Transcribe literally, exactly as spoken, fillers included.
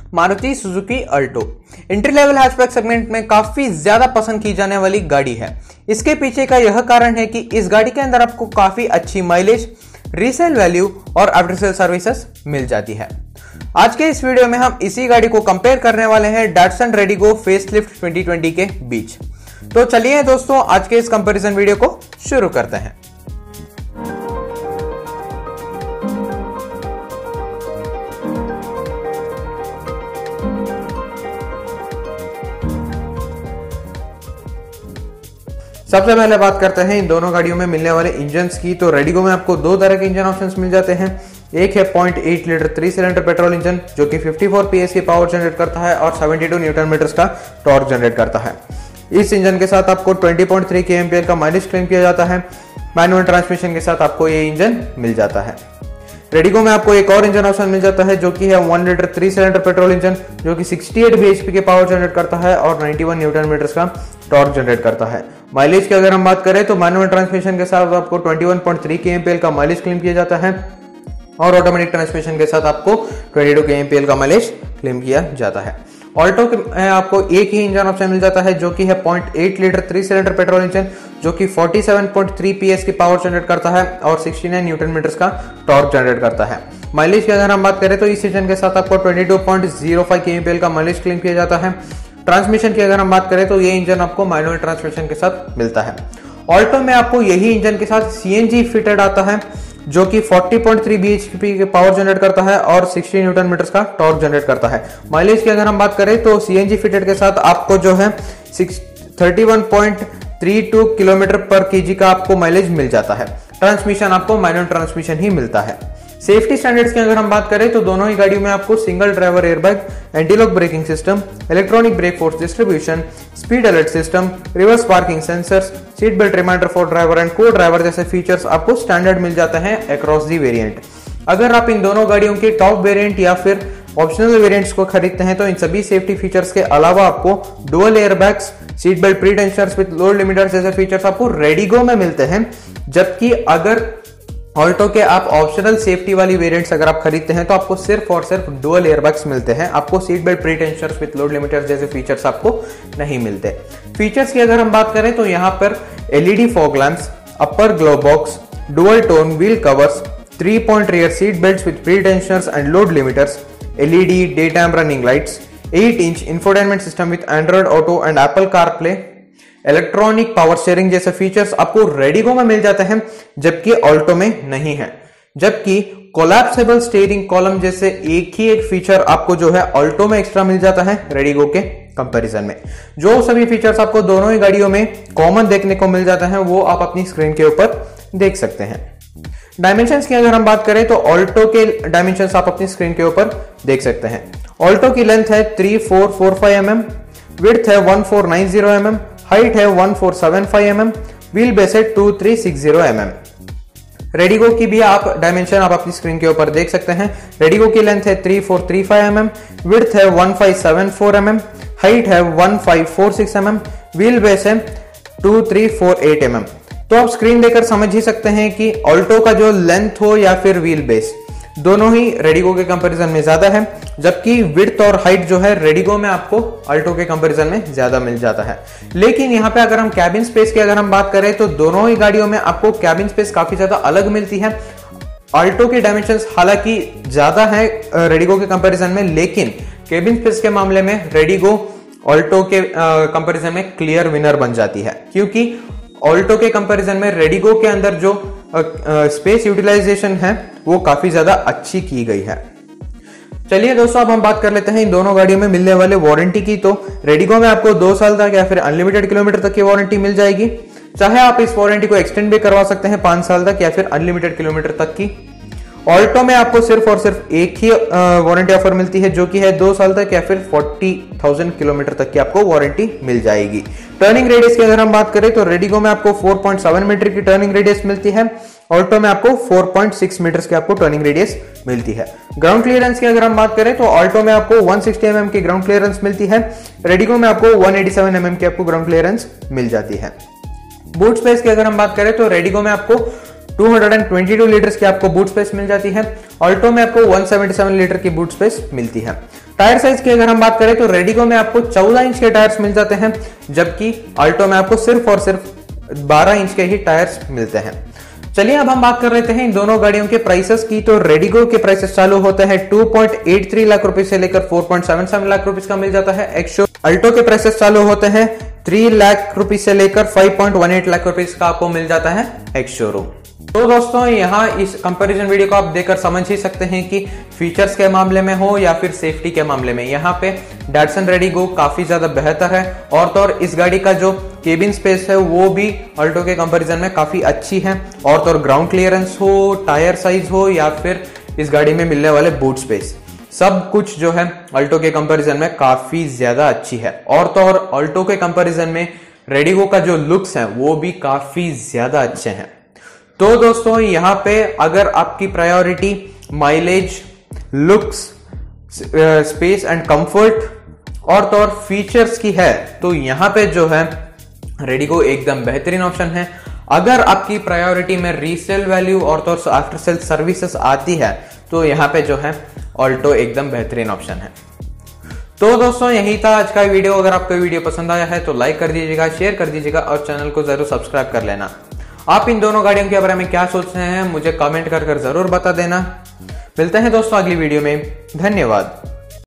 Maruti Suzuki Alto entry level hatchback segment में काफी ज्यादा पसंद की जाने वाली गाड़ी है। इसके पीछे का यह कारण है कि इस गाड़ी के अंदर आपको काफी अच्छी माइलेज, रीसेल वैल्यू और आफ्टर सेल सर्विसेज मिल जाती है। आज के इस वीडियो में हम इसी गाड़ी को कंपेयर करने वाले हैं Datsun Redigo facelift twenty twenty के बीच। तो चलिए दोस्तों, आज के इस कंपैरिजन वीडियो को शुरू करते हैं। सबसे पहले बात करते हैं इन दोनों गाड़ियों में मिलने वाले इंजन्स की। तो रेडिगो में आपको दो तरह के इंजन ऑप्शंस मिल जाते हैं। एक है point eight litre three cylinder petrol engine जो कि फिफ्टी फोर पीएस की पावर जनरेट करता है और सेवेंटी टू न्यूटन मीटर्स का टॉर्क जनरेट करता है। इस इंजन के साथ आपको ट्वेंटी पॉइंट थ्री केएमपीएल का माइलेज क्लेम किया जाता है। मैनुअल ट्रांसमिशन के साथ आपको ये इंजन मिल जाता है। रेडिगो में आपको एक और इंजन ऑप्शन मिल जाता है जो कि है one litre three cylinder petrol engine जो कि सिक्सटी एट बीएचपी के पावर जनरेट करता है और नाइंटी वन न्यूटन मीटर्स का टॉर्क जनरेट करता है। माइलेज की अगर हम बात करें तो मैनुअल ट्रांसमिशन के साथ आपको twenty one point three KMPL का माइलेज क्लेम किया जाता है और ऑटोमेटिक ट्रांसमिशन के साथ आपको ट्वेंटी टू केएमपीएल का माइलेज क्लेम किया जाता है। ऑल्टो में आपको एक ही इंजन ऑप्शन मिल जाता है जो कि है point eight litre three cylinder petrol engine जो कि forty seven point three PS की पावर जनरेट करता है और सिक्सटी नाइन न्यूटन मीटर्स का टॉर्क जनरेट करता है। माइलेज की अगर हम बात करें तो इस इंजन के साथ आपको twenty two point zero five KMPL का माइलेज क्लेम किया जाता है। ट्रांसमिशन की अगर हम बात करें तो ये इंजन आपको मैनुअल ट्रांसमिशन के साथ मिलता है। ऑल्टो में आपको यही इंजन के साथ सीएनजी फिटेड आता है जो कि फोर्टी पॉइंट थ्री बीएचपी के पावर जनरेट करता है और सिक्सटी न्यूटन मीटर्स का टॉर्क जनरेट करता है। माइलेज की अगर हम बात करें तो सीएनजी फिटेड के साथ आपको जो है thirty one point three two kilometre per kg का आपको माइलेज मिल जाता है। ट्रांसमिशन आपको मैनुअल ट्रांसमिशन ही मिलता है। सेफ्टी स्टैंडर्ड्स की अगर हम बात करें तो दोनों ही गाड़ियों में आपको single driver airbag, anti lock braking system, electronic brake force distribution, speed alert system, reverse parking sensors, seat belt reminder for driver and co driver जैसे फीचर्स आपको स्टैंडर्ड मिल जाते हैं अक्रॉस दी वेरिएंट। अगर आप इन दोनों गाड़ियों के टॉप वेरिएंट या फिर ऑप्शनल वेरिएंट्स को खरीदते हैं तो इन सभी सेफ्टी फीचर्स के अलावा आपको dual airbags, seat belt pretensioners with load limiters जैसे फीचर्स आपको रेडिगो में मिलते हैं। जबकि अगर ऑल्टो के आप ऑप्शनल सेफ्टी वाली वेरिएंट्स अगर आप खरीदते हैं तो आपको सिर्फ और सिर्फ डुअल एयरबैग्स मिलते हैं। आपको seat belt pretensioners with load limiters जैसे फीचर्स आपको नहीं मिलते। फीचर्स की अगर हम बात करें तो यहाँ पर LED fog lamps, upper glow box, dual tone wheel covers, three point rear seat belts with pretensioners and load limiters, LED day time running lights, eight inch infotainment system with Android Auto and Apple CarPlay, electronic power steering जैसे features आपको Redigo में मिल जाते हैं जबकि Alto में नहीं है। जबकि कोलैप्सेबल स्टीयरिंग कॉलम जैसे एक ही एक फीचर आपको जो है ऑल्टो में एक्स्ट्रा मिल जाता है रेडिगो के कंपैरिजन में। जो सभी फीचर्स आपको दोनों ही गाड़ियों में कॉमन देखने को मिल जाता है वो आप अपनी स्क्रीन के ऊपर देख सकते हैं। डायमेंशंस की अगर हम बात करें तो ऑल्टो के डायमेंशंस आप अपनी स्क्रीन के ऊपर देख सकते हैं। ऑल्टो की लेंथ है three four four five M M, width है one four nine zero M M, height है one four seven five M M, wheelbase है two three six zero M M. Redigo की भी आप dimension आप अपनी screen के ऊपर देख सकते हैं। रेडिगो की लेंथ है three four three five M M, width है one five seven four M M, height है one five four six M M, wheelbase है two three four eight M M. तो आप स्क्रीन देखकर समझ ही सकते हैं कि ऑल्टो का जो लेंथ हो या फिर व्हील बेस दोनों ही रेडिगो के कंपैरिजन में ज्यादा है। जबकि विड्थ और हाइट जो है रेडिगो में आपको ऑल्टो के कंपैरिजन में ज्यादा मिल जाता है। लेकिन यहाँ पे अगर हम कैबिन स्पेस की अगर हम बात करें तो दोनों ही गाड़ियों में आपको कैबिन स्पेस काफी ज्यादा अलग मिलती है। ऑल्टो के डायमेंशंस हालांकि ज्यादा है रेडिगो के कंपैरिजन में, लेकिन कैबिन स्पेस के मामले में रेडिगो ऑल्टो के कंपैरिजन में क्लियर विनर बन जाती है क्योंकि ऑल्टो के कंपैरिजन में रेडिगो के अंदर जो स्पेस यूटिलाइजेशन है वो काफी ज्यादा अच्छी की गई है। चलिए दोस्तों, अब हम बात कर लेते हैं इन दोनों गाड़ियों में मिलने वाले वारंटी की। तो रेडिगो में आपको दो साल तक या फिर अनलिमिटेड किलोमीटर तक की वारंटी मिल जाएगी। चाहे आप इस वारंटी को एक्सटेंड भी करवा सकते हैं पांच साल तक या फिर अनलिमिटेड किलोमीटर तक की। ऑल्टो में आपको सिर्फ और सिर्फ एक ही वारंटी ऑफर मिलती है जो कि है दो साल तक या फिर फोर्टी थाउजेंड किलोमीटर तक की आपको वारंटी मिल जाएगी। टर्निंग रेडियस की अगर हम बात करें तो रेडिगो में आपको फोर पॉइंट सेवन मीटर की टर्निंग रेडियस मिलती है, ऑल्टो में आपको फोर पॉइंट सिक्स मीटर की आपको टर्निंग रेडियस मिलती है। ग्राउंड क्लियरेंस की अगर हम बात करें तो ऑल्टो में आपको वन सिक्सटी एम एम की ग्राउंड क्लियरेंस मिलती है, रेडिगो में आपको one eighty seven M M की आपको ग्राउंड क्लियरेंस मिल जाती है। बूट स्पेस की अगर हम बात करें तो रेडिगो में आपको two hundred twenty two litres की आपको बूट स्पेस मिल जाती है, ऑल्टो में आपको वन सेवेंटी सेवन लीटर की बूट स्पेस मिलती है। टायर साइज की अगर हम बात करें तो रेडिगो में आपको चौदह इंच के टायर्स मिल जाते हैं, जबकि अल्टो में आपको सिर्फ और सिर्फ बारह इंच के ही टायर्स मिलते हैं। चलिए अब हम बात कर लेते हैं इन दोनों गाड़ियों के प्राइसेस की। तो रेडिगो के प्राइसेस चालू होते हैं two point eight three lakh रुपए से लेकर four point seven seven lakh रुपए का मिल जाता है एक्स शोरूम। अल्टो के प्राइसेस चालू होते हैं थ्री लाख रुपए से लेकर five point one eight lakh रुपए का आपको मिल जाता है एक्स शोरूम। तो दोस्तों यहाँ इस कंपैरिजन वीडियो को आप देखकर समझ ही सकते हैं कि फीचर्स के मामले में हो या फिर सेफ्टी के मामले में यहाँ पे डैटसन रेडिगो काफी ज्यादा बेहतर है। और तो और इस गाड़ी का जो केबिन स्पेस है वो भी अल्टो के कंपैरिजन में काफी अच्छी है। और तो और ग्राउंड क्लियरेंस हो, टायर साइज हो या फिर इस गाड़ी में मिलने वाले बूट स्पेस, सब कुछ जो है अल्टो के कंपैरिजन में काफी ज्यादा अच्छी है। और तो और अल्टो के कंपैरिजन में रेडिगो का जो लुक्स है वो भी काफी ज्यादा अच्छे हैं। तो दोस्तों यहाँ पे अगर आपकी priority mileage, looks, space and comfort और तो और फीचर्स की है तो यहाँ पे जो है रेडिगो एकदम बेहतरीन ऑप्शन है। अगर आपकी प्रायोरिटी में रीसेल वैल्यू और तो और आफ्टर सेल सर्विसेज आती है तो यहाँ पे जो है ऑल्टो एकदम बेहतरीन ऑप्शन है। तो दोस्तों यही था आज का वीडियो। अगर आपको वीडियो पसंद आया है तो लाइक कर दीजिएगा, शेयर कर दीजिएगा और चैनल को जरूर सब्सक्राइब कर लेना। आप इन दोनों गाड़ियों के बारे में क्या सोच रहे हैं मुझे कमेंट कर कर जरूर बता देना। मिलते हैं दोस्तों अगली वीडियो में। धन्यवाद।